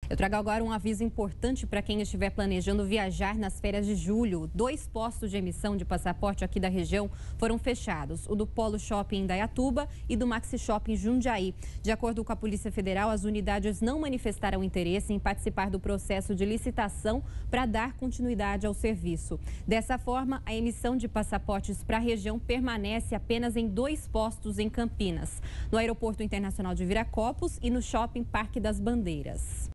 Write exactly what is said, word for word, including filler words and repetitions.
Eu trago agora um aviso importante para quem estiver planejando viajar nas férias de julho. Dois postos de emissão de passaporte aqui da região foram fechados, o do Polo Shopping em Indaiatuba e do Maxi Shopping em Jundiaí. De acordo com a Polícia Federal, as unidades não manifestaram interesse em participar do processo de licitação para dar continuidade ao serviço. Dessa forma, a emissão de passaportes para a região permanece apenas em dois postos em Campinas, no Aeroporto Internacional de Viracopos e no Shopping Parque das Bandeiras.